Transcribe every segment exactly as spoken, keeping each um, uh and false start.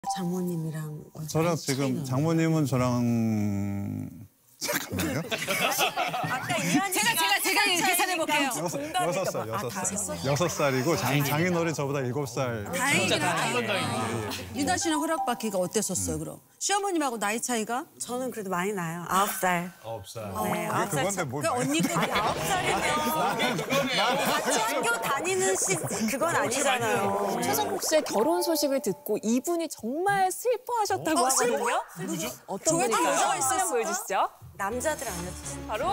장모님이랑 저랑 지금 장모님은 저랑 잠깐만요. 아까 이한이 제가 제가 제가 계산해 볼게요. 여섯, 여섯 살, 여섯 살. 여섯 살이고 장, 장인어른 저보다 일곱 살. 다행이다. 다행이다. 유나 씨는 허락받기가 어땠었어요, 그럼? 시어머님하고 나이 차이가? 저는 그래도 많이 나요. 아홉 살. 아홉 살. 네, 아홉 살. 그건데 뭘 그러니까 언니 거 아홉 살이면 같이 학교 다니는 시 그건 아니잖아요. 최성국 씨의 결혼 소식을 듣고 이분이 정말 슬퍼하셨다고 어, 하거든요. 누구죠? 어떤 조회도 분일까요? 여자가 한번 있었을까? 보여주시죠. 남자들 안 해주세요. 바로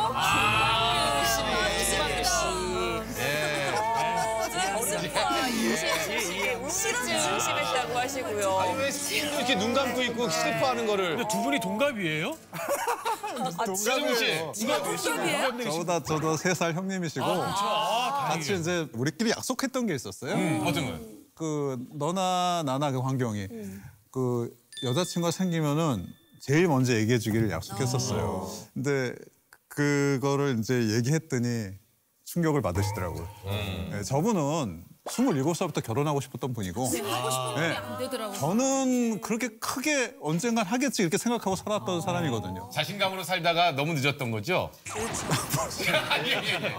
실은 심했다고 하시고요. 아니 왜 이렇게 눈 감고 있고 슬퍼하는 거를? 근데 두 분이 동갑이에요? 지정우 씨. 이거 동갑이에요? 저보다 저도 세 살 형님이시고 아, 같이 이제 우리끼리 약속했던 게 있었어요. 어떤 거요? 그 너나 나나 그 환경이 그 여자친구가 생기면은 제일 먼저 얘기해 주기를 약속했었어요. 근데 그거를 이제 얘기했더니 충격을 받으시더라고요. 네, 저분은 스물일곱 살부터 결혼하고 싶었던 분이고 네, 안 되더라고요. 저는 그렇게 크게 언젠간 하겠지 이렇게 생각하고 살았던 사람이거든요. 자신감으로 살다가 너무 늦었던 거죠? 예, 예, 예.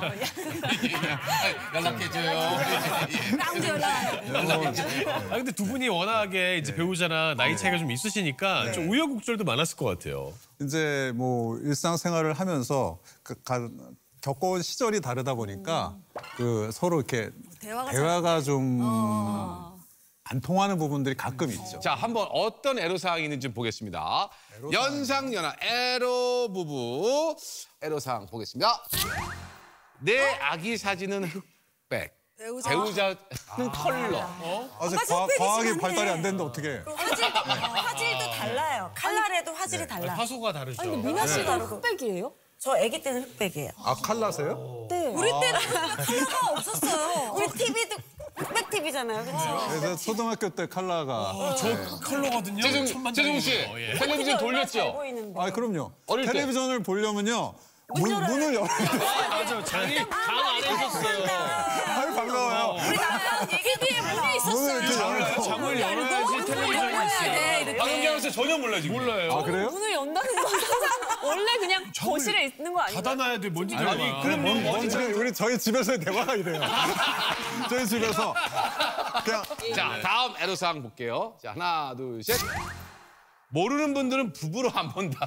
연락해줘요. 깡제 연락. 아 근데 두 분이 워낙에 이제 배우자나 나이 차이가 좀 있으시니까 좀 우여곡절도 많았을 것 같아요. 이제 뭐 일상생활을 하면서 그 가, 겪어온 시절이 다르다 보니까 그 서로 이렇게 대화가, 대화가 좀 안 통하는 부분들이 가끔 있죠. 자, 한번 어떤 애로사항이 있는지 좀 보겠습니다. 연상연하 애로 부부 애로사항 보겠습니다. 내 아기 사진은 흑백, 배우자. 배우자는 컬러. 아직 과, 과학이 발달이 안 됐는데 어떻게? 화질도, 화질도 달라요. 칼날에도 화질이 달라. 화소가 다르죠. 근데 미나 씨가 흑백이에요? 저 아기 때는 흑백이에요. 아 칼라세요? 네. 우리 때는 칼라가 없었어요. 우리 티비도 흑백 티비잖아요, 그렇죠? 그래서 초등학교 때 칼라가. 저 컬러거든요. 최종, 천만 최종 씨, 장이에요. 예. 텔레비전 잘 돌렸죠? 보이는데. 아 그럼요. 어릴 때. 텔레비전을 보려면요 문, 문을 열어야 맞아요. 장이 장 안에 있었어요. 아유 반가워요. 티비에 문이 있었어요. 문을 이렇게 열고. 장을 열어야지 텔레비전이 있어요. 네, 이렇게. 박은경 씨 전혀 몰라 지금. 몰라요. 아 그래요? 문을 연다는 건 원래 그냥 거실에 있는 거 아닌가요? 닫아놔야 돼. 뭔지 아니, 알아. 그럼 뭐, 뭐, 우리, 우리 저희 집에서의 대화가 이래요. 저희 집에서 그냥 자, 다음 애로사항 볼게요. 자, 하나, 둘, 셋. 모르는 분들은 부부로 안 본다.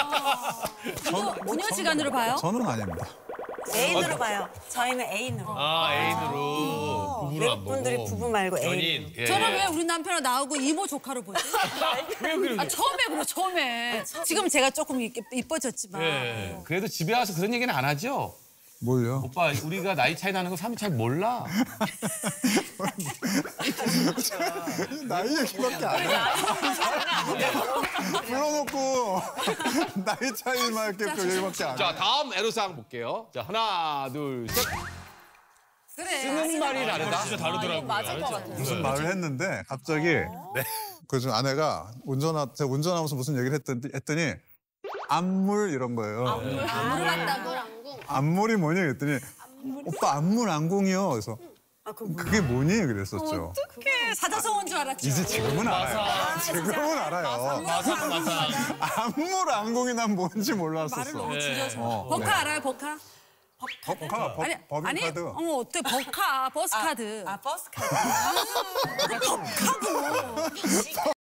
모녀지간으로 봐요? 저는 아닙니다. 애인으로 봐요. 저희는 애인으로. 아, 애인으로 부부로 안 외국 보고. 분들이 부부 말고 애인. 연인. 예. 저는 왜 우리 남편은 나오고 이모 조카로 보지? 아, 처음에 그래, 처음에. 지금 제가 조금 이렇게 이뻐졌지만. 예. 그래도 집에 와서 그런 얘기는 안 하죠? 뭘요? 오빠, 우리가 나이 차이 나는 거 사람이 잘 몰라. 나이 얘기밖에 안 해. 불러놓고 나이 차이만 이렇게 그 얘기밖에 안 해. 자, 다음 애로사항 볼게요. 자, 하나, 둘, 셋. 그래. 쓰는 말이 다르다. 진짜 다르더라고요. 맞을 것 같아요. 무슨 말을 했는데 갑자기 그 좀 아내가 운전하 제가 운전하면서 무슨 얘기를 했더니, 했더니 안물 이런 거예요. 안물이 뭐냐 그랬더니 오빠 안물 안궁이요. 그래서 그게 뭐니 그랬었죠. 어떡해. 사자성어인 줄 알았죠. 이제 지금은 알아요. 지금은 알아요. 마상 마상. 안물 안궁이 난 뭔지 몰랐었어. 말을 너무 줄여서. 어, 버카 네. 알아요, 버카? 버카, 법, 아니, 아니, 법인카드. 어, 어때, 버카, 버스카드. 아, 버스 카드. 버카고.